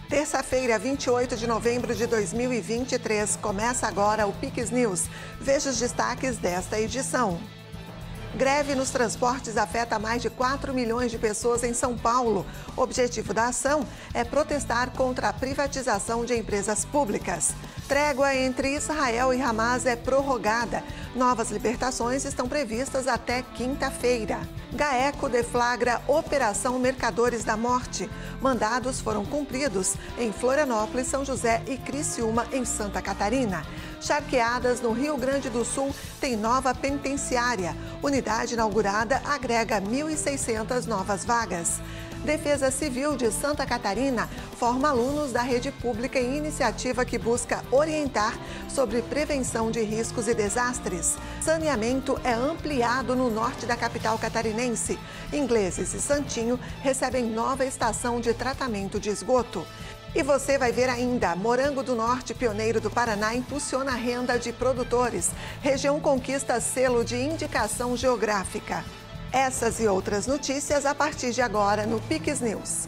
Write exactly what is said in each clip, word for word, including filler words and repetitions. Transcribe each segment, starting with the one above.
Terça-feira, vinte e oito de novembro de dois mil e vinte e três, começa agora o Pix News. Veja os destaques desta edição. Greve nos transportes afeta mais de quatro milhões de pessoas em São Paulo. O objetivo da ação é protestar contra a privatização de empresas públicas. Trégua entre Israel e Hamas é prorrogada. Novas libertações estão previstas até quinta-feira. GAECO deflagra Operação Mercadores da Morte. Mandados foram cumpridos em Florianópolis, São José e Criciúma, em Santa Catarina. Charqueadas, no Rio Grande do Sul, tem nova penitenciária. Unidade inaugurada agrega mil e seiscentas novas vagas. Defesa Civil de Santa Catarina forma alunos da rede pública em iniciativa que busca orientar sobre prevenção de riscos e desastres. Saneamento é ampliado no norte da capital catarinense. Ingleses e Santinho recebem nova estação de tratamento de esgoto. E você vai ver ainda, Morango do Norte, pioneiro do Paraná, impulsiona a renda de produtores. Região conquista selo de indicação geográfica. Essas e outras notícias a partir de agora no Pix News.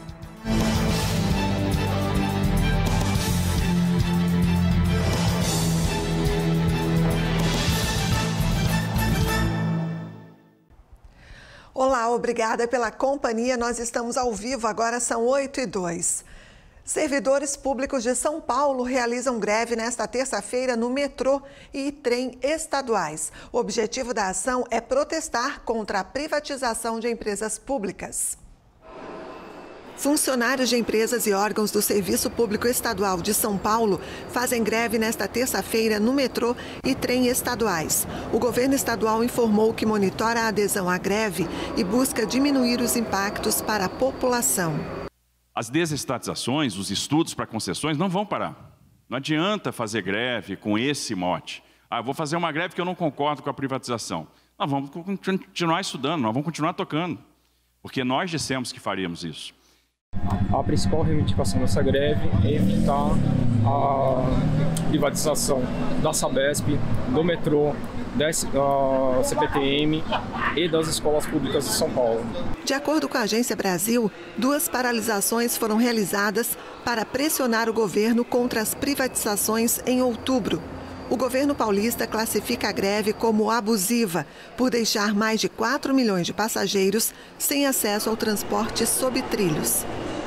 Olá, obrigada pela companhia. Nós estamos ao vivo, agora são oito e dois. Servidores públicos de São Paulo realizam greve nesta terça-feira no metrô e trem estaduais. O objetivo da ação é protestar contra a privatização de empresas públicas. Funcionários de empresas e órgãos do Serviço Público Estadual de São Paulo fazem greve nesta terça-feira no metrô e trem estaduais. O governo estadual informou que monitora a adesão à greve e busca diminuir os impactos para a população. As desestatizações, os estudos para concessões não vão parar. Não adianta fazer greve com esse mote. Ah, eu vou fazer uma greve que eu não concordo com a privatização. Nós vamos continuar estudando, nós vamos continuar tocando, porque nós dissemos que faríamos isso. A principal reivindicação dessa greve é evitar a privatização da Sabesp, do metrô, da C P T M e das escolas públicas de São Paulo. De acordo com a Agência Brasil, duas paralisações foram realizadas para pressionar o governo contra as privatizações em outubro. O governo paulista classifica a greve como abusiva, por deixar mais de quatro milhões de passageiros sem acesso ao transporte sob trilhos.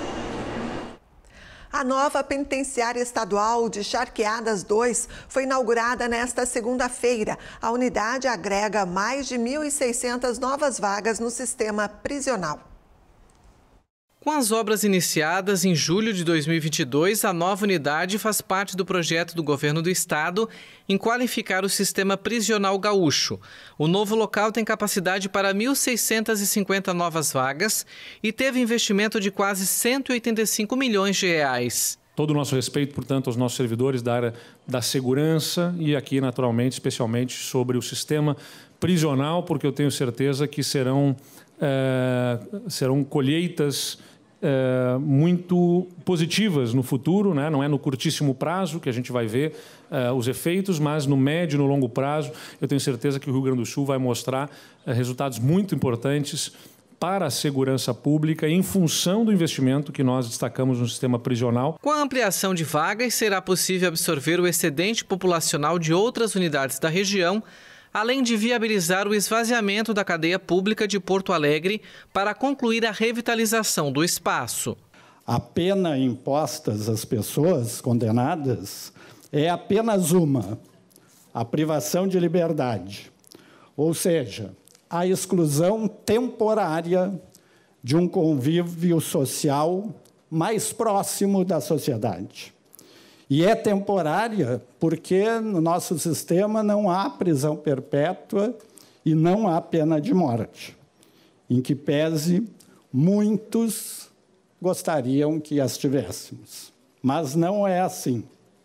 A nova penitenciária estadual de Charqueadas dois foi inaugurada nesta segunda-feira. A unidade agrega mais de mil e seiscentas novas vagas no sistema prisional. Com as obras iniciadas em julho de dois mil e vinte e dois, a nova unidade faz parte do projeto do governo do estado em qualificar o sistema prisional gaúcho. O novo local tem capacidade para mil seiscentas e cinquenta novas vagas e teve investimento de quase cento e oitenta e cinco milhões de reais. Todo o nosso respeito, portanto, aos nossos servidores da área da segurança e aqui, naturalmente, especialmente sobre o sistema prisional, porque eu tenho certeza que serão, é, serão colheitas É, muito positivas no futuro, né? Não é no curtíssimo prazo que a gente vai ver é, os efeitos, mas no médio e no longo prazo, eu tenho certeza que o Rio Grande do Sul vai mostrar é, resultados muito importantes para a segurança pública em função do investimento que nós destacamos no sistema prisional. Com a ampliação de vagas, será possível absorver o excedente populacional de outras unidades da região, além de viabilizar o esvaziamento da cadeia pública de Porto Alegre para concluir a revitalização do espaço. A pena imposta às pessoas condenadas é apenas uma, a privação de liberdade, ou seja, a exclusão temporária de um convívio social mais próximo da sociedade. E é temporária porque no nosso sistema não há prisão perpétua e não há pena de morte, em que pese muitos gostariam que as tivéssemos. Mas não é assim.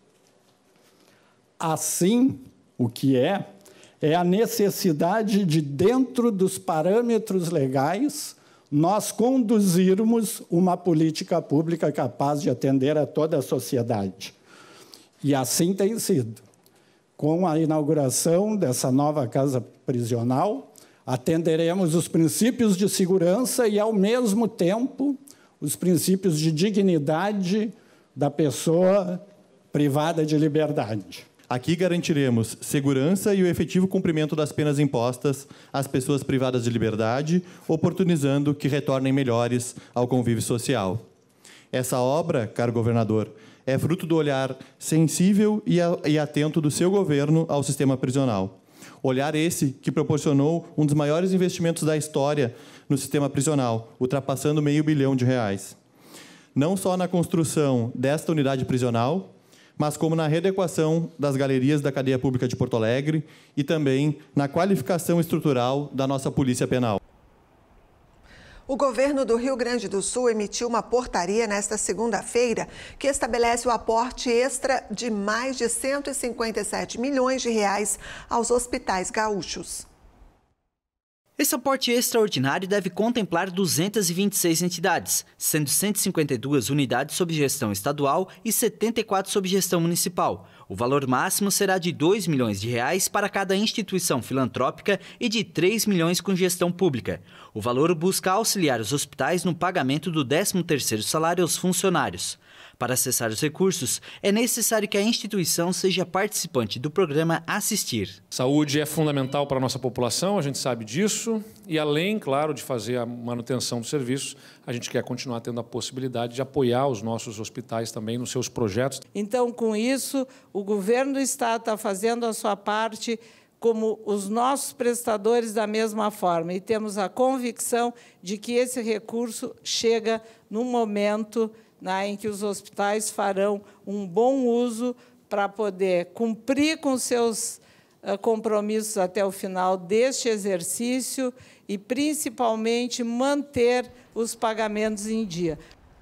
Assim, o que é, é a necessidade de, dentro dos parâmetros legais, nós conduzirmos uma política pública capaz de atender a toda a sociedade. E assim tem sido. Com a inauguração dessa nova casa prisional, atenderemos os princípios de segurança e, ao mesmo tempo, os princípios de dignidade da pessoa privada de liberdade. Aqui garantiremos segurança e o efetivo cumprimento das penas impostas às pessoas privadas de liberdade, oportunizando que retornem melhores ao convívio social. Essa obra, caro governador, é fruto do olhar sensível e atento do seu governo ao sistema prisional. Olhar esse que proporcionou um dos maiores investimentos da história no sistema prisional, ultrapassando meio bilhão de reais. Não só na construção desta unidade prisional, mas como na readequação das galerias da cadeia pública de Porto Alegre e também na qualificação estrutural da nossa Polícia Penal. O governo do Rio Grande do Sul emitiu uma portaria nesta segunda-feira que estabelece o aporte extra de mais de cento e cinquenta e sete milhões de reais aos hospitais gaúchos. Esse aporte extraordinário deve contemplar duzentas e vinte e seis entidades, sendo cento e cinquenta e duas unidades sob gestão estadual e setenta e quatro sob gestão municipal. O valor máximo será de dois milhões de reais para cada instituição filantrópica e de três milhões com gestão pública. O valor busca auxiliar os hospitais no pagamento do décimo terceiro salário aos funcionários. Para acessar os recursos, é necessário que a instituição seja participante do programa Assistir. Saúde é fundamental para a nossa população, a gente sabe disso, e além, claro, de fazer a manutenção dos serviços, a gente quer continuar tendo a possibilidade de apoiar os nossos hospitais também nos seus projetos. Então, com isso, o governo do Estado está fazendo a sua parte, como os nossos prestadores da mesma forma, e temos a convicção de que esse recurso chega no momento Né, em que os hospitais farão um bom uso para poder cumprir com seus uh, compromissos até o final deste exercício e, principalmente, manter os pagamentos em dia.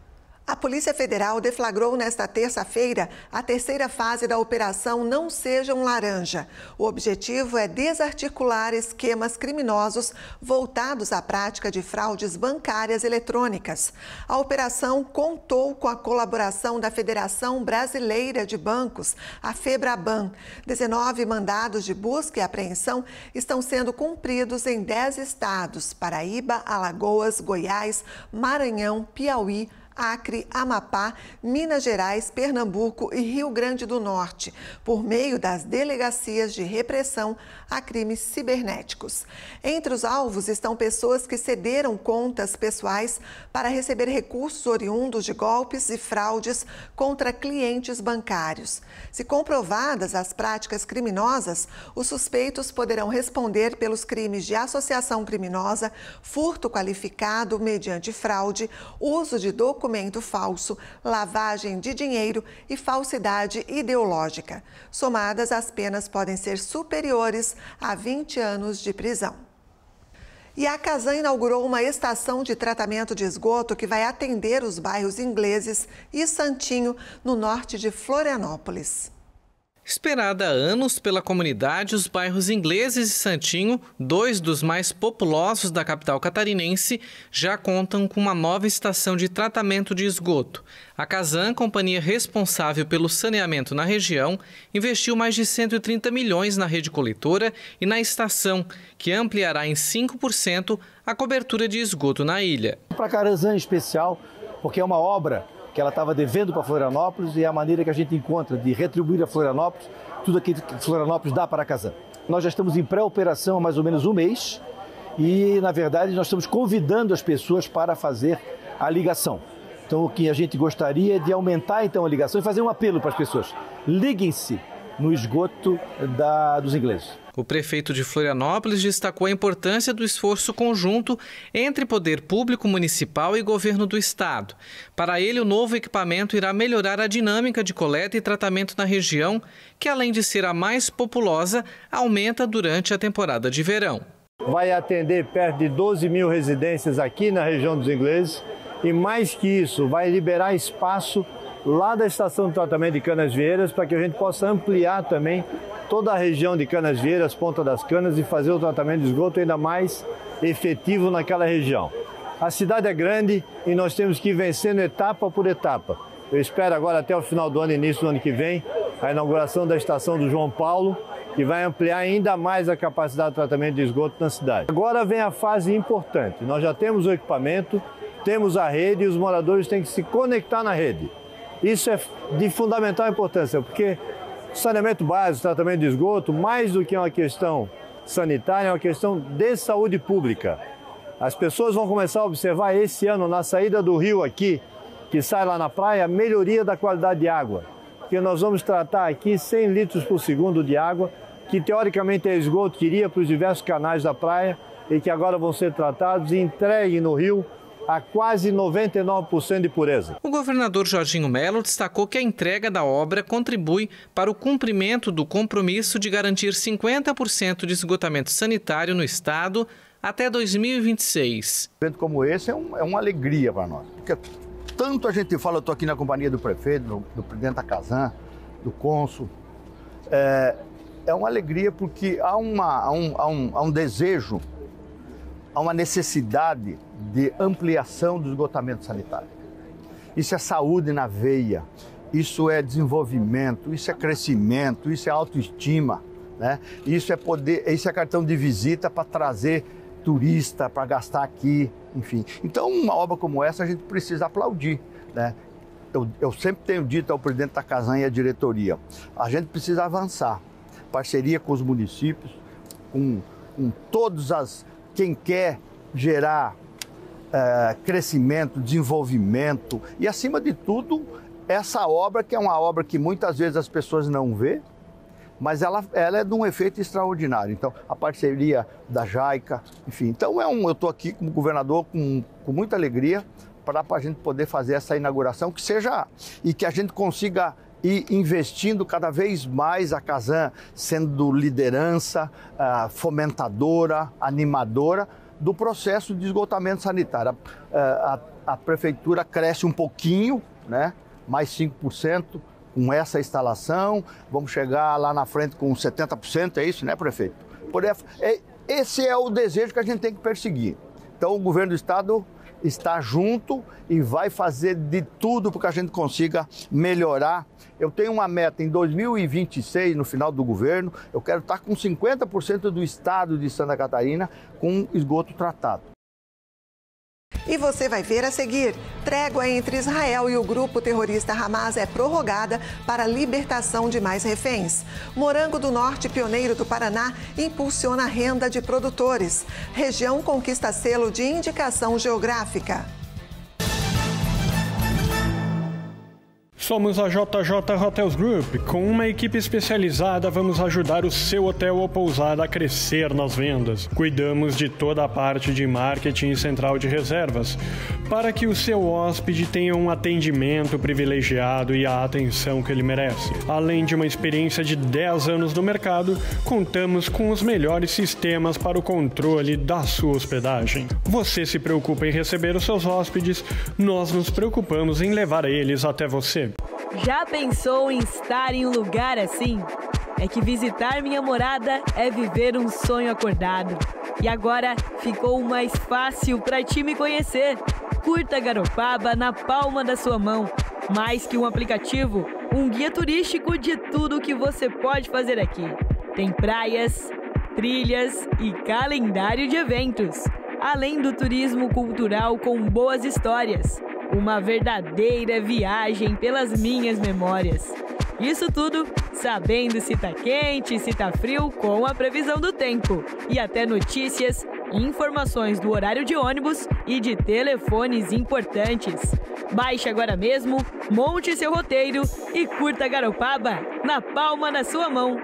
A Polícia Federal deflagrou nesta terça-feira a terceira fase da Operação Não Seja um Laranja. O objetivo é desarticular esquemas criminosos voltados à prática de fraudes bancárias eletrônicas. A operação contou com a colaboração da Federação Brasileira de Bancos, a FEBRABAN. dezenove mandados de busca e apreensão estão sendo cumpridos em dez estados: Paraíba, Alagoas, Goiás, Maranhão, Piauí, Acre, Amapá, Minas Gerais, Pernambuco e Rio Grande do Norte, por meio das delegacias de repressão a crimes cibernéticos. Entre os alvos estão pessoas que cederam contas pessoais para receber recursos oriundos de golpes e fraudes contra clientes bancários. Se comprovadas as práticas criminosas, os suspeitos poderão responder pelos crimes de associação criminosa, furto qualificado mediante fraude, uso de documentos documento falso, lavagem de dinheiro e falsidade ideológica. Somadas, as penas podem ser superiores a vinte anos de prisão. E a Casan inaugurou uma estação de tratamento de esgoto que vai atender os bairros Ingleses e Santinho, no norte de Florianópolis. Esperada há anos pela comunidade, os bairros Ingleses e Santinho, dois dos mais populosos da capital catarinense, já contam com uma nova estação de tratamento de esgoto. A Casan, companhia responsável pelo saneamento na região, investiu mais de cento e trinta milhões na rede coletora e na estação, que ampliará em cinco por cento a cobertura de esgoto na ilha. Para a Casan em especial, porque é uma obra que ela estava devendo para Florianópolis e é a maneira que a gente encontra de retribuir a Florianópolis tudo aquilo que Florianópolis dá para a Casan. Nós já estamos em pré-operação há mais ou menos um mês e, na verdade, nós estamos convidando as pessoas para fazer a ligação. Então, o que a gente gostaria é de aumentar então a ligação e fazer um apelo para as pessoas. Liguem-se no esgoto da, dos ingleses. O prefeito de Florianópolis destacou a importância do esforço conjunto entre poder público municipal e governo do estado. Para ele, o novo equipamento irá melhorar a dinâmica de coleta e tratamento na região, que além de ser a mais populosa, aumenta durante a temporada de verão. Vai atender perto de doze mil residências aqui na região dos ingleses e, mais que isso, vai liberar espaço lá da estação de tratamento de Canasvieiras para que a gente possa ampliar também toda a região de Canasvieiras, Ponta das Canas, e fazer o tratamento de esgoto ainda mais efetivo naquela região. A cidade é grande e nós temos que ir vencendo etapa por etapa. Eu espero agora até o final do ano, início do ano que vem, a inauguração da estação do João Paulo, que vai ampliar ainda mais a capacidade de tratamento de esgoto na cidade. Agora vem a fase importante. Nós já temos o equipamento, temos a rede e os moradores têm que se conectar na rede. Isso é de fundamental importância, porque saneamento básico, tratamento de esgoto, mais do que uma questão sanitária, é uma questão de saúde pública. As pessoas vão começar a observar esse ano, na saída do rio aqui, que sai lá na praia, a melhoria da qualidade de água. Porque nós vamos tratar aqui cem litros por segundo de água, que teoricamente é esgoto que iria para os diversos canais da praia e que agora vão ser tratados e entregues no rio a quase noventa e nove por cento de pureza. O governador Jorginho Mello destacou que a entrega da obra contribui para o cumprimento do compromisso de garantir cinquenta por cento de esgotamento sanitário no estado até dois mil e vinte e seis. Um evento como esse é, um, é uma alegria para nós, porque tanto a gente fala, eu estou aqui na companhia do prefeito, do, do presidente da Casan, do cônsul, é, é uma alegria porque há, uma, há, um, há, um, há um desejo, há uma necessidade de ampliação do esgotamento sanitário. Isso é saúde na veia, isso é desenvolvimento, isso é crescimento, isso é autoestima, né? Isso é poder, isso é cartão de visita para trazer turista, para gastar aqui, enfim. Então, uma obra como essa a gente precisa aplaudir, né? Eu, eu sempre tenho dito ao presidente da Casan e à diretoria, a gente precisa avançar, parceria com os municípios, com, com todas as... quem quer gerar é, crescimento, desenvolvimento e, acima de tudo, essa obra que é uma obra que muitas vezes as pessoas não vê, mas ela, ela é de um efeito extraordinário. Então, a parceria da JAICA, enfim. Então, é um, eu estou aqui como governador com, com muita alegria para a gente poder fazer essa inauguração, que seja, e que a gente consiga ir investindo cada vez mais, a Casan sendo liderança, uh, fomentadora, animadora do processo de esgotamento sanitário. A, a, a prefeitura cresce um pouquinho, né? Mais cinco por cento com essa instalação, vamos chegar lá na frente com setenta por cento, é isso, né, prefeito? Por, é, esse é o desejo que a gente tem que perseguir. Então, o governo do estado está junto e vai fazer de tudo para que a gente consiga melhorar. Eu tenho uma meta em dois mil e vinte e seis, no final do governo, eu quero estar com cinquenta por cento do estado de Santa Catarina com esgoto tratado. E você vai ver a seguir. Trégua entre Israel e o grupo terrorista Hamas é prorrogada para a libertação de mais reféns. Morango do Norte, pioneiro do Paraná, impulsiona a renda de produtores. Região conquista selo de indicação geográfica. Somos a J J Hotels Group. Com uma equipe especializada, vamos ajudar o seu hotel ou pousada a crescer nas vendas. Cuidamos de toda a parte de marketing e central de reservas, para que o seu hóspede tenha um atendimento privilegiado e a atenção que ele merece. Além de uma experiência de dez anos no mercado, contamos com os melhores sistemas para o controle da sua hospedagem. Você se preocupa em receber os seus hóspedes, nós nos preocupamos em levar eles até você. Já pensou em estar em um lugar assim? É que visitar minha morada é viver um sonho acordado. E agora ficou mais fácil para ti me conhecer. Curta Garopaba na palma da sua mão. Mais que um aplicativo, um guia turístico de tudo o que você pode fazer aqui. Tem praias, trilhas e calendário de eventos. Além do turismo cultural com boas histórias. Uma verdadeira viagem pelas minhas memórias. Isso tudo sabendo se tá quente, se tá frio, com a previsão do tempo. E até notícias, informações do horário de ônibus e de telefones importantes. Baixe agora mesmo, monte seu roteiro e curta Garopaba na palma da sua mão.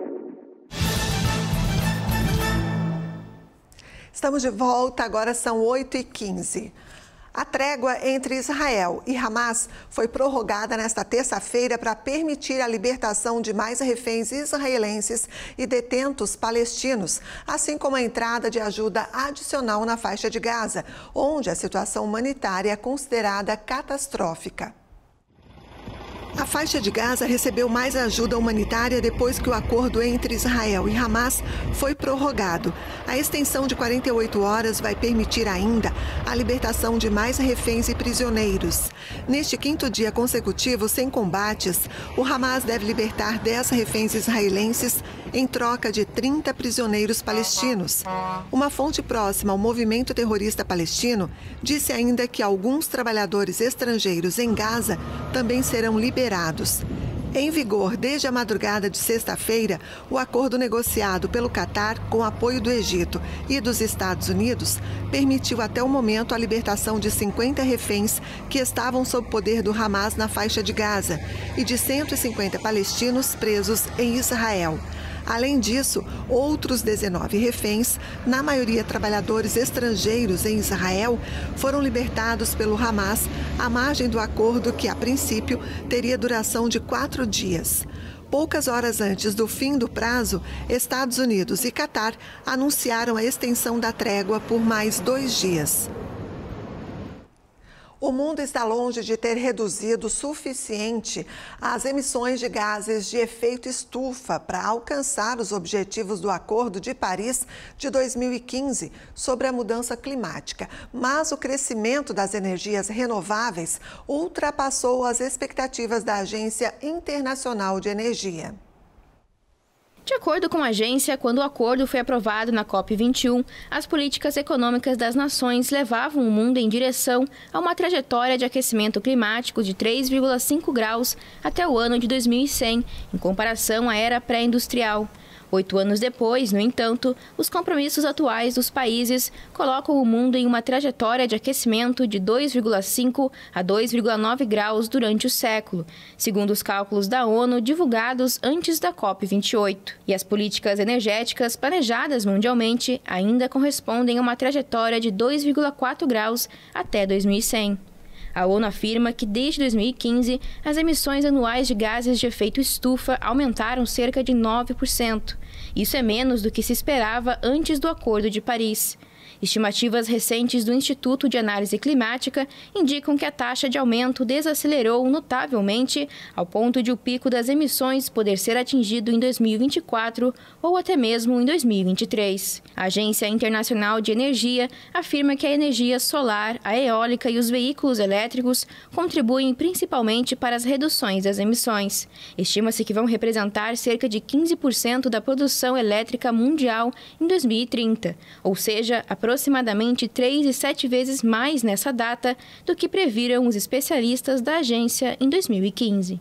Estamos de volta, agora são oito e quinze. A trégua entre Israel e Hamas foi prorrogada nesta terça-feira para permitir a libertação de mais reféns israelenses e detentos palestinos, assim como a entrada de ajuda adicional na faixa de Gaza, onde a situação humanitária é considerada catastrófica. A faixa de Gaza recebeu mais ajuda humanitária depois que o acordo entre Israel e Hamas foi prorrogado. A extensão de quarenta e oito horas vai permitir ainda a libertação de mais reféns e prisioneiros. Neste quinto dia consecutivo sem combates, o Hamas deve libertar dez reféns israelenses em troca de trinta prisioneiros palestinos. Uma fonte próxima ao movimento terrorista palestino disse ainda que alguns trabalhadores estrangeiros em Gaza também serão liberados. Em vigor desde a madrugada de sexta-feira, o acordo negociado pelo Catar com apoio do Egito e dos Estados Unidos permitiu até o momento a libertação de cinquenta reféns que estavam sob poder do Hamas na faixa de Gaza e de cento e cinquenta palestinos presos em Israel. Além disso, outros dezenove reféns, na maioria trabalhadores estrangeiros em Israel, foram libertados pelo Hamas à margem do acordo que, a princípio, teria duração de quatro dias. Poucas horas antes do fim do prazo, Estados Unidos e Catar anunciaram a extensão da trégua por mais dois dias. O mundo está longe de ter reduzido o suficiente as emissões de gases de efeito estufa para alcançar os objetivos do Acordo de Paris de dois mil e quinze sobre a mudança climática. Mas o crescimento das energias renováveis ultrapassou as expectativas da Agência Internacional de Energia. De acordo com a agência, quando o acordo foi aprovado na COP vinte e um, as políticas econômicas das nações levavam o mundo em direção a uma trajetória de aquecimento climático de três vírgula cinco graus até o ano de dois mil e cem, em comparação à era pré-industrial. Oito anos depois, no entanto, os compromissos atuais dos países colocam o mundo em uma trajetória de aquecimento de dois vírgula cinco a dois vírgula nove graus durante o século, segundo os cálculos da ONU divulgados antes da COP vinte e oito. E as políticas energéticas planejadas mundialmente ainda correspondem a uma trajetória de dois vírgula quatro graus até dois mil e cem. A ONU afirma que desde dois mil e quinze, as emissões anuais de gases de efeito estufa aumentaram cerca de nove por cento. Isso é menos do que se esperava antes do Acordo de Paris. Estimativas recentes do Instituto de Análise Climática indicam que a taxa de aumento desacelerou notavelmente, ao ponto de o pico das emissões poder ser atingido em dois mil e vinte e quatro ou até mesmo em dois mil e vinte e três. A Agência Internacional de Energia afirma que a energia solar, a eólica e os veículos elétricos contribuem principalmente para as reduções das emissões. Estima-se que vão representar cerca de quinze por cento da produção elétrica mundial em dois mil e trinta, ou seja, aproximadamente aproximadamente três vírgula sete vezes mais nessa data do que previram os especialistas da agência em dois mil e quinze.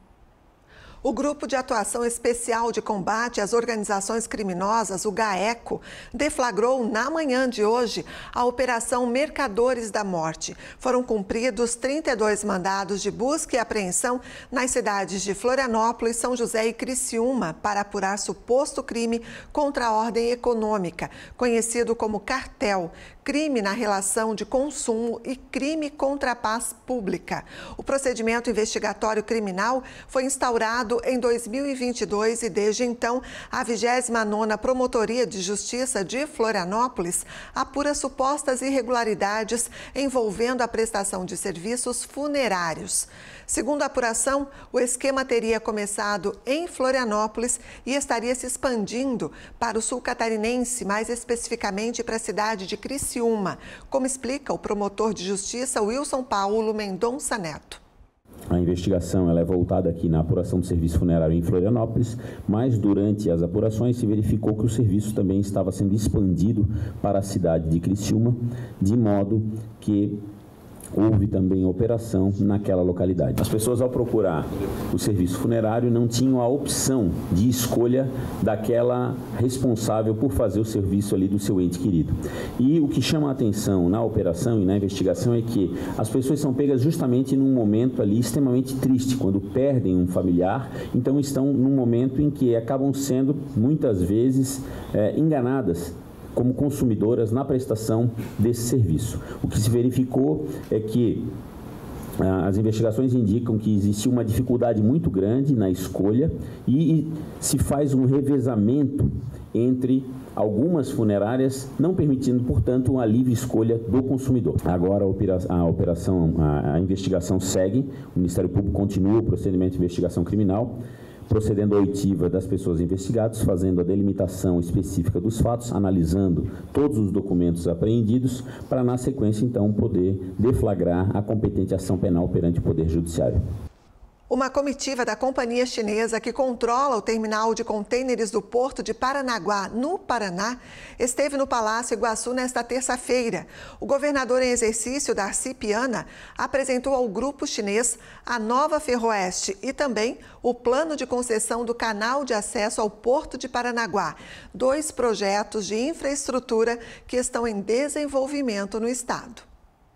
O Grupo de Atuação Especial de Combate às Organizações Criminosas, o GAECO, deflagrou na manhã de hoje a Operação Mercadores da Morte. Foram cumpridos trinta e dois mandados de busca e apreensão nas cidades de Florianópolis, São José e Criciúma para apurar suposto crime contra a ordem econômica, conhecido como cartel, crime na relação de consumo e crime contra a paz pública. O procedimento investigatório criminal foi instaurado em dois mil e vinte e dois e, desde então, a vigésima nona Promotoria de Justiça de Florianópolis apura supostas irregularidades envolvendo a prestação de serviços funerários. Segundo a apuração, o esquema teria começado em Florianópolis e estaria se expandindo para o sul catarinense, mais especificamente para a cidade de Criciúma, como explica o promotor de justiça Wilson Paulo Mendonça Neto. A investigação ela é voltada aqui na apuração do serviço funerário em Florianópolis, mas durante as apurações se verificou que o serviço também estava sendo expandido para a cidade de Criciúma, de modo que houve também operação naquela localidade. As pessoas, ao procurar o serviço funerário, não tinham a opção de escolha daquela responsável por fazer o serviço ali do seu ente querido. E o que chama a atenção na operação e na investigação é que as pessoas são pegas justamente num momento ali extremamente triste, quando perdem um familiar, então estão num momento em que acabam sendo, muitas vezes, é, enganadas como consumidoras na prestação desse serviço. O que se verificou é que As investigações indicam que existe uma dificuldade muito grande na escolha e se faz um revezamento entre algumas funerárias, não permitindo, portanto, uma livre escolha do consumidor. Agora a operação, a investigação segue, o Ministério Público continua o procedimento de investigação criminal, procedendo à oitiva das pessoas investigadas, fazendo a delimitação específica dos fatos, analisando todos os documentos apreendidos, para, na sequência, então, poder deflagrar a competente ação penal perante o Poder Judiciário. Uma comitiva da companhia chinesa que controla o terminal de contêineres do Porto de Paranaguá, no Paraná, esteve no Palácio Iguaçu nesta terça-feira. O governador em exercício, Darcy Piana, apresentou ao grupo chinês a nova Ferroeste e também o plano de concessão do canal de acesso ao Porto de Paranaguá, dois projetos de infraestrutura que estão em desenvolvimento no estado.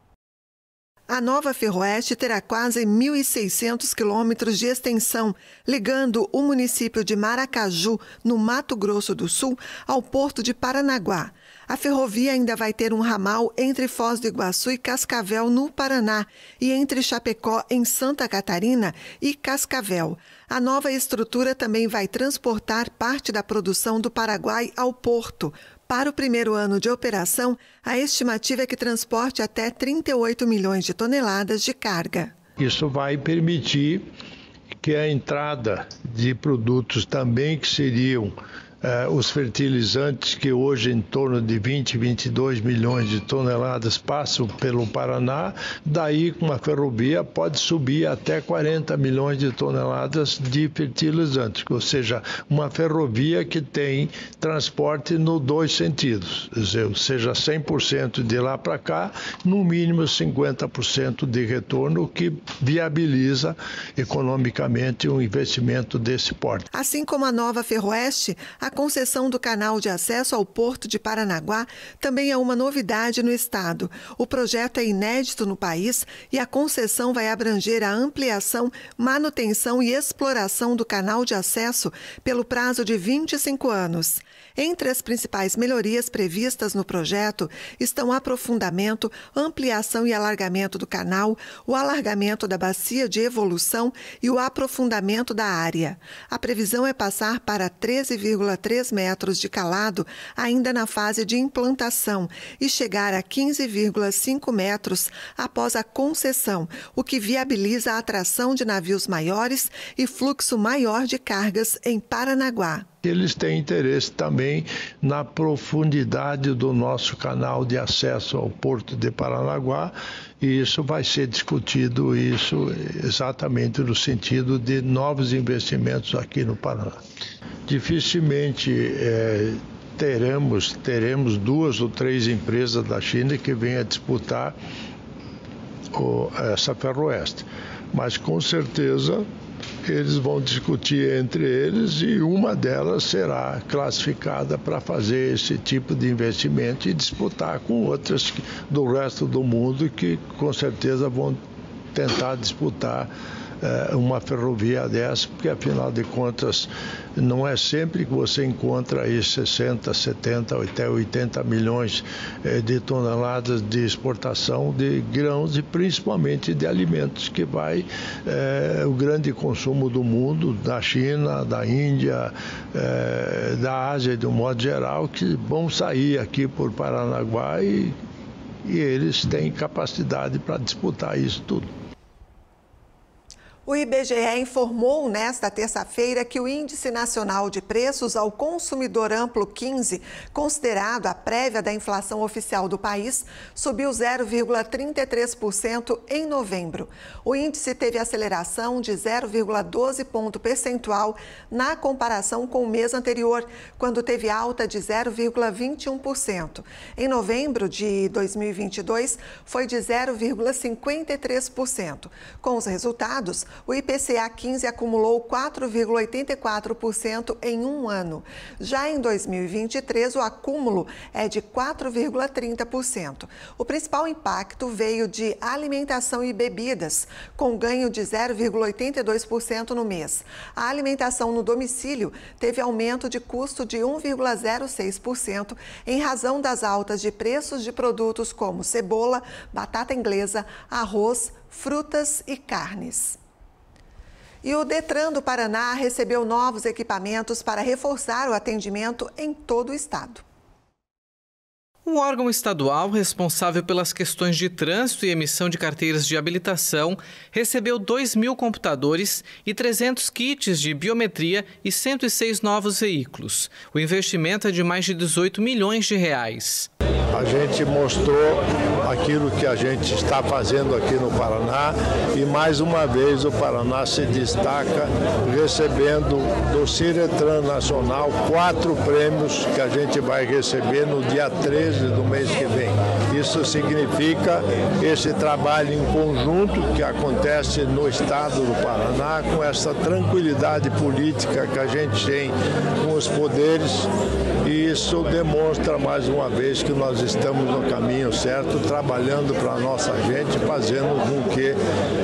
A nova Ferroeste terá quase mil e seiscentos quilômetros de extensão, ligando o município de Maracaju, no Mato Grosso do Sul, ao Porto de Paranaguá. A ferrovia ainda vai ter um ramal entre Foz do Iguaçu e Cascavel, no Paraná, e entre Chapecó, em Santa Catarina, e Cascavel. A nova estrutura também vai transportar parte da produção do Paraguai ao Porto. Para o primeiro ano de operação, a estimativa é que transporte até trinta e oito milhões de toneladas de carga. Isso vai permitir que a entrada de produtos também que seriam Uh, os fertilizantes, que hoje em torno de vinte, vinte e dois milhões de toneladas passam pelo Paraná, daí com uma ferrovia pode subir até quarenta milhões de toneladas de fertilizantes, ou seja, uma ferrovia que tem transporte nos dois sentidos, ou seja, cem por cento de lá para cá, no mínimo cinquenta por cento de retorno, que viabiliza economicamente um investimento desse porte. Assim como a nova Ferroeste, a concessão do canal de acesso ao Porto de Paranaguá também é uma novidade no estado. O projeto é inédito no país e a concessão vai abranger a ampliação, manutenção e exploração do canal de acesso pelo prazo de vinte e cinco anos. Entre as principais melhorias previstas no projeto estão o aprofundamento, ampliação e alargamento do canal, o alargamento da bacia de evolução e o aprofundamento da área. A previsão é passar para treze vírgula três metros de calado ainda na fase de implantação e chegar a quinze vírgula cinco metros após a concessão, o que viabiliza a atração de navios maiores e fluxo maior de cargas em Paranaguá. Eles têm interesse também na profundidade do nosso canal de acesso ao Porto de Paranaguá, e isso vai ser discutido, isso exatamente no sentido de novos investimentos aqui no Paraná. Dificilmente é, teremos, teremos duas ou três empresas da China que venham a disputar o, essa Ferroeste, mas com certeza eles vão discutir entre eles e uma delas será classificada para fazer esse tipo de investimento e disputar com outras do resto do mundo que com certeza vão tentar disputar eh, uma ferrovia dessa, porque afinal de contas não é sempre que você encontra aí sessenta, setenta, até oitenta milhões eh, de toneladas de exportação de grãos e principalmente de alimentos, que vai eh, o grande consumo do mundo, da China, da Índia, eh, da Ásia de um modo geral, que vão sair aqui por Paranaguá e, e eles têm capacidade para disputar isso tudo. O I B G E informou nesta terça-feira que o Índice Nacional de Preços ao Consumidor Amplo quinze, considerado a prévia da inflação oficial do país, subiu zero vírgula trinta e três por cento em novembro. O índice teve aceleração de zero vírgula doze ponto percentual na comparação com o mês anterior, quando teve alta de zero vírgula vinte e um por cento. Em novembro de dois mil e vinte e dois, foi de zero vírgula cinquenta e três por cento. Com os resultados, O I P C A quinze acumulou quatro vírgula oitenta e quatro por cento em um ano. Já em dois mil e vinte e três, o acúmulo é de quatro vírgula trinta por cento. O principal impacto veio de alimentação e bebidas, com ganho de zero vírgula oitenta e dois por cento no mês. A alimentação no domicílio teve aumento de custo de um vírgula zero seis por cento em razão das altas de preços de produtos como cebola, batata inglesa, arroz, frutas e carnes. E o Detran do Paraná recebeu novos equipamentos para reforçar o atendimento em todo o estado. O órgão estadual responsável pelas questões de trânsito e emissão de carteiras de habilitação recebeu dois mil computadores e trezentos kits de biometria e cento e seis novos veículos. O investimento é de mais de dezoito milhões de reais. A gente mostrou aquilo que a gente está fazendo aqui no Paraná e mais uma vez o Paraná se destaca recebendo do Ciretran Nacional quatro prêmios que a gente vai receber no dia treze do mês que vem. Isso significa esse trabalho em conjunto que acontece no estado do Paraná com essa tranquilidade política que a gente tem com os poderes e isso demonstra mais uma vez que nós estamos no caminho certo, trabalhando para a nossa gente, fazendo com que,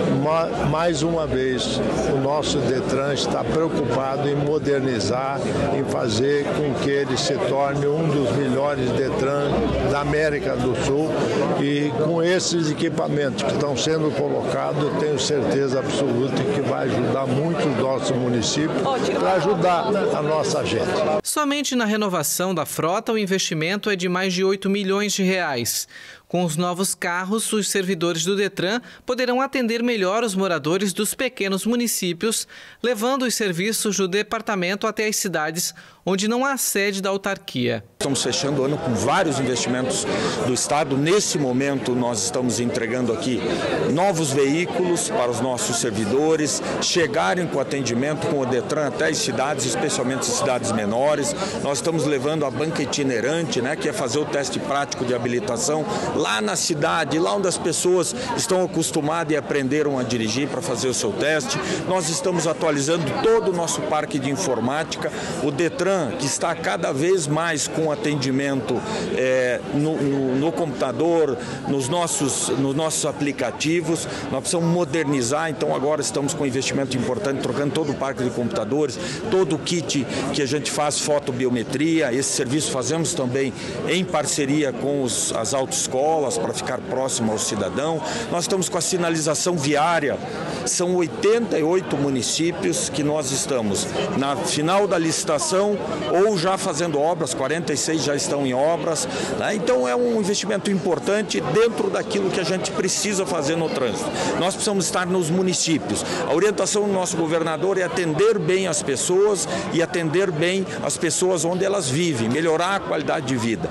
mais uma vez, o nosso Detran está preocupado em modernizar, em fazer com que ele se torne um dos melhores Detran da América do Sul e com esses equipamentos que estão sendo colocados, eu tenho certeza absoluta que vai ajudar muito o nosso município para ajudar a nossa gente. Somente na renovação da frota, o investimento é de mais de oito milhões de reais. Com os novos carros, os servidores do Detran poderão atender melhor os moradores dos pequenos municípios, levando os serviços do departamento até as cidades onde não há sede da autarquia. Estamos fechando o ano com vários investimentos do Estado. Nesse momento, nós estamos entregando aqui novos veículos para os nossos servidores chegarem com atendimento com o Detran até as cidades, especialmente as cidades menores. Nós estamos levando a banca itinerante, né, que é fazer o teste prático de habilitação lá na cidade, lá onde as pessoas estão acostumadas e aprenderam a dirigir para fazer o seu teste. Nós estamos atualizando todo o nosso parque de informática. O Detran, que está cada vez mais com atendimento é, no, no, no computador, nos nossos, nos nossos aplicativos. Nós precisamos modernizar, então agora estamos com um investimento importante, trocando todo o parque de computadores, todo o kit que a gente faz fotobiometria. Esse serviço fazemos também em parceria com os, as autoescolas para ficar próximo ao cidadão. Nós estamos com a sinalização viária. São oitenta e oito municípios que nós estamos na final da licitação ou já fazendo obras, quarenta e seis já estão em obras, né? Então é um investimento importante dentro daquilo que a gente precisa fazer no trânsito. Nós precisamos estar nos municípios. A orientação do nosso governador é atender bem as pessoas e atender bem as pessoas onde elas vivem, melhorar a qualidade de vida.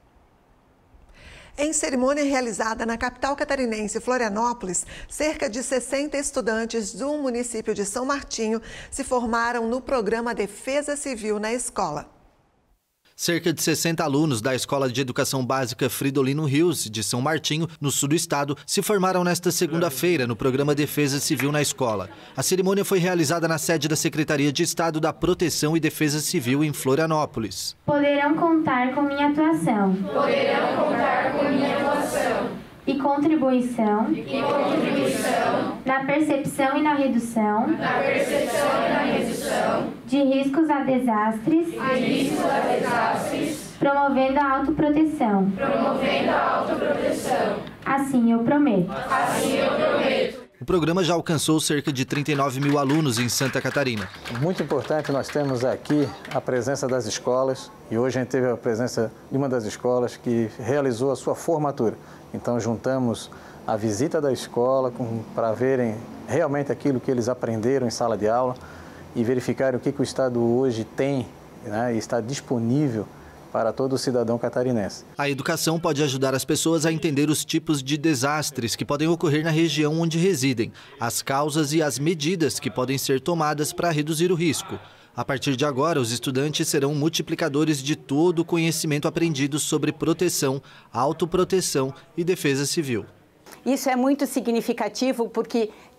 Em cerimônia realizada na capital catarinense, Florianópolis, cerca de sessenta estudantes do município de São Martinho se formaram no programa Defesa Civil na escola. Cerca de sessenta alunos da Escola de Educação Básica Fridolino Rios, de São Martinho, no sul do estado, se formaram nesta segunda-feira no programa Defesa Civil na escola. A cerimônia foi realizada na sede da Secretaria de Estado da Proteção e Defesa Civil em Florianópolis. Poderão contar com minha atuação. Poderão contar com minha atuação. E contribuição, e contribuição na percepção e na redução, na percepção e na redução de riscos a desastres, de riscos a desastres, promovendo a autoproteção. promovendo a autoproteção. Assim eu prometo. Assim eu prometo. O programa já alcançou cerca de trinta e nove mil alunos em Santa Catarina. Muito importante, nós temos aqui a presença das escolas e hoje a gente teve a presença de uma das escolas que realizou a sua formatura. Então juntamos a visita da escola para verem realmente aquilo que eles aprenderam em sala de aula e verificarem o que, que o Estado hoje tem, né, e está disponível para todo o cidadão catarinense. A educação pode ajudar as pessoas a entender os tipos de desastres que podem ocorrer na região onde residem, as causas e as medidas que podem ser tomadas para reduzir o risco. A partir de agora, os estudantes serão multiplicadores de todo o conhecimento aprendido sobre proteção, autoproteção e defesa civil. Isso é muito significativo porque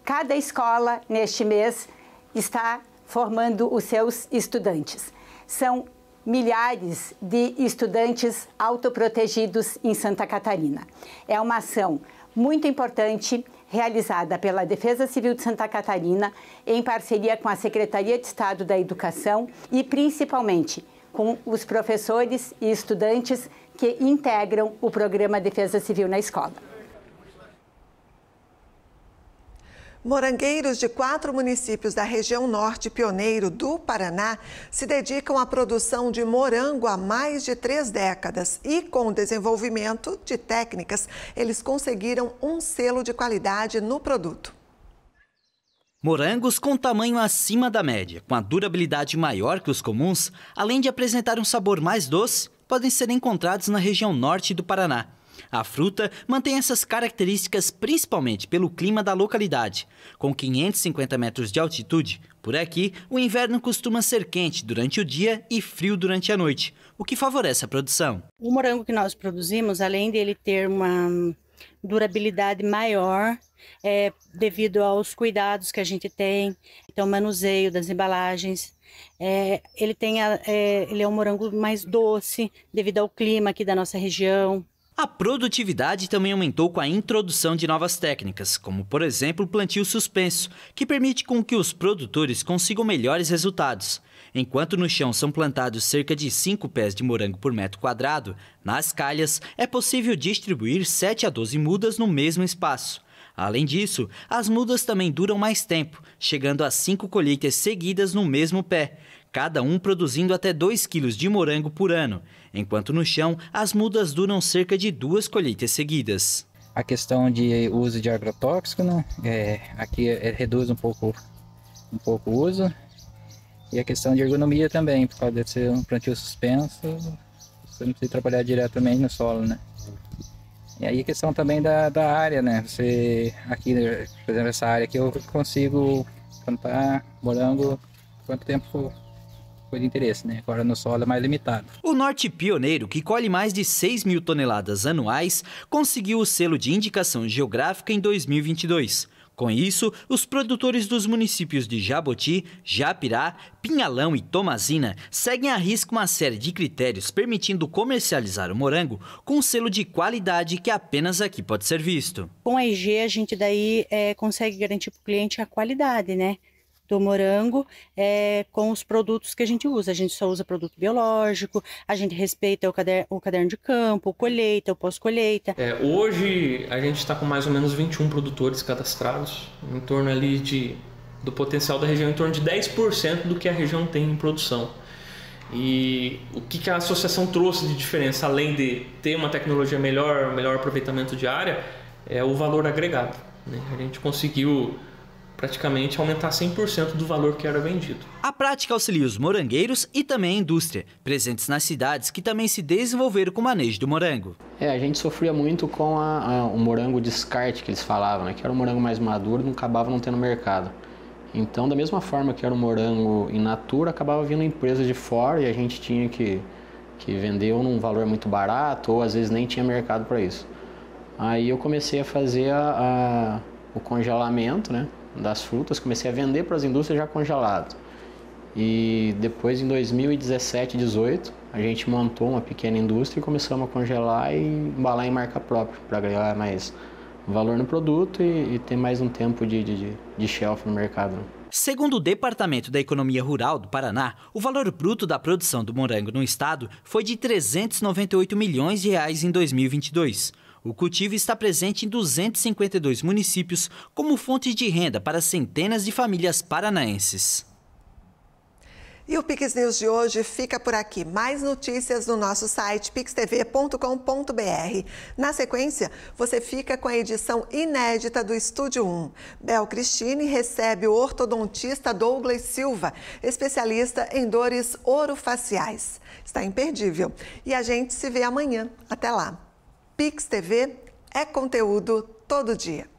Cada escola, neste mês, está formando os seus estudantes. São milhares de estudantes autoprotegidos em Santa Catarina. É uma ação muito importante realizada pela Defesa Civil de Santa Catarina em parceria com a Secretaria de Estado da Educação e principalmente com os professores e estudantes que integram o programa Defesa Civil na escola. Morangueiros de quatro municípios da região norte pioneiro do Paraná se dedicam à produção de morango há mais de três décadas e, com o desenvolvimento de técnicas, eles conseguiram um selo de qualidade no produto. Morangos com tamanho acima da média, com a durabilidade maior que os comuns, além de apresentar um sabor mais doce, podem ser encontrados na região norte do Paraná. A fruta mantém essas características principalmente pelo clima da localidade. Com quinhentos e cinquenta metros de altitude, por aqui o inverno costuma ser quente durante o dia e frio durante a noite, o que favorece a produção. O morango que nós produzimos, além dele ter uma durabilidade maior, é, devido aos cuidados que a gente tem, então o manuseio das embalagens, é, ele, tem a, é, ele é um morango mais doce, devido ao clima aqui da nossa região. A produtividade também aumentou com a introdução de novas técnicas, como, por exemplo, o plantio suspenso, que permite com que os produtores consigam melhores resultados. Enquanto no chão são plantados cerca de cinco pés de morango por metro quadrado, nas calhas é possível distribuir sete a doze mudas no mesmo espaço. Além disso, as mudas também duram mais tempo, chegando a cinco colheitas seguidas no mesmo pé, cada um produzindo até dois quilos de morango por ano, enquanto no chão as mudas duram cerca de duas colheitas seguidas. A questão de uso de agrotóxico, né? é, aqui é, reduz um pouco, um pouco o uso, e a questão de ergonomia também, por causa de ser um plantio suspenso, você não precisa trabalhar diretamente no solo, né? E aí a questão também da, da área, né? Você, aqui, por exemplo, essa área aqui eu consigo plantar morango quanto tempo foi de interesse, né? Agora no solo é mais limitado. O Norte Pioneiro, que colhe mais de seis mil toneladas anuais, conseguiu o selo de indicação geográfica em dois mil e vinte e dois. Com isso, os produtores dos municípios de Jaboti, Japirá, Pinhalão e Tomazina seguem à risca uma série de critérios permitindo comercializar o morango com um selo de qualidade que apenas aqui pode ser visto. Com a I G a gente daí é, consegue garantir para o cliente a qualidade, né, do morango é, com os produtos que a gente usa. A gente só usa produto biológico, a gente respeita o caderno, o caderno de campo, colheita, o pós-colheita. É, hoje a gente está com mais ou menos vinte e um produtores cadastrados, em torno ali de, do potencial da região, em torno de dez por cento do que a região tem em produção. E o que, que a associação trouxe de diferença, além de ter uma tecnologia melhor, melhor aproveitamento de área, é o valor agregado, né? A gente conseguiu praticamente aumentar cem por cento do valor que era vendido. A prática auxilia os morangueiros e também a indústria, presentes nas cidades que também se desenvolveram com o manejo do morango. É, a gente sofria muito com a, a, o morango descarte que eles falavam, né? Que era um morango mais maduro, não acabava não tendo mercado. Então, da mesma forma que era um morango in natura, acabava vindo empresas de fora e a gente tinha que, que vender ou num valor muito barato ou às vezes nem tinha mercado para isso. Aí eu comecei a fazer a, a, o congelamento, né, das frutas, comecei a vender para as indústrias já congelado. E depois, em dois mil e dezessete, dezoito, a gente montou uma pequena indústria e começamos a congelar e embalar em marca própria, para agregar mais valor no produto e, e ter mais um tempo de, de, de shelf no mercado. Segundo o Departamento da Economia Rural do Paraná, o valor bruto da produção do morango no estado foi de trezentos e noventa e oito milhões de reais em dois mil e vinte e dois. O cultivo está presente em duzentos e cinquenta e dois municípios como fonte de renda para centenas de famílias paranaenses. E o Pix News de hoje fica por aqui. Mais notícias no nosso site pix t v ponto com ponto b r. Na sequência, você fica com a edição inédita do Estúdio um. Bel Cristine recebe o ortodontista Douglas Silva, especialista em dores orofaciais. Está imperdível. E a gente se vê amanhã. Até lá. Pix T V é conteúdo todo dia.